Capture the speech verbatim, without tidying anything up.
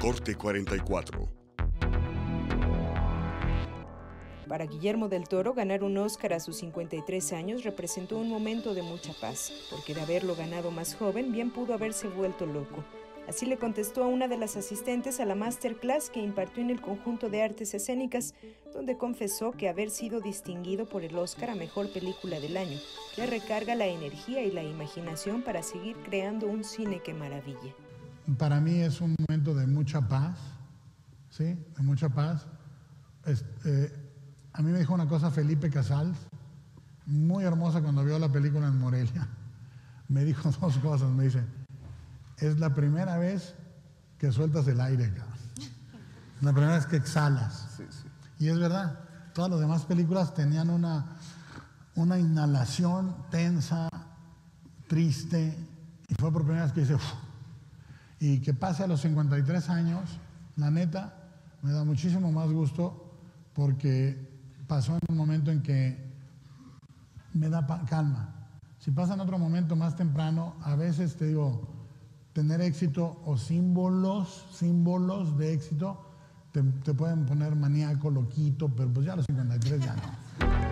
Corte cuarenta y cuatro. Para Guillermo del Toro, ganar un Oscar a sus cincuenta y tres años representó un momento de mucha paz, porque de haberlo ganado más joven, bien pudo haberse vuelto loco. Así le contestó a una de las asistentes a la masterclass que impartió en el Conjunto de Artes Escénicas, donde confesó que haber sido distinguido por el Oscar a Mejor Película del Año le recarga la energía y la imaginación para seguir creando un cine que maraville. Para mí es un momento de mucha paz, ¿sí? De mucha paz. Es, eh, a mí me dijo una cosa Felipe Casals, muy hermosa cuando vio la película en Morelia. Me dijo dos cosas, me dice... Es la primera vez que sueltas el aire, cabrón. La primera vez que exhalas. Sí, sí. Y es verdad, todas las demás películas tenían una, una inhalación tensa, triste, y fue por primera vez que hice... Uf. Y que pase a los cincuenta y tres años, la neta, me da muchísimo más gusto porque pasó en un momento en que me da calma. Si pasa en otro momento más temprano, a veces te digo... Tener éxito o símbolos, símbolos de éxito, te, te pueden poner maníaco, loquito, pero pues ya a los cincuenta y tres ya no.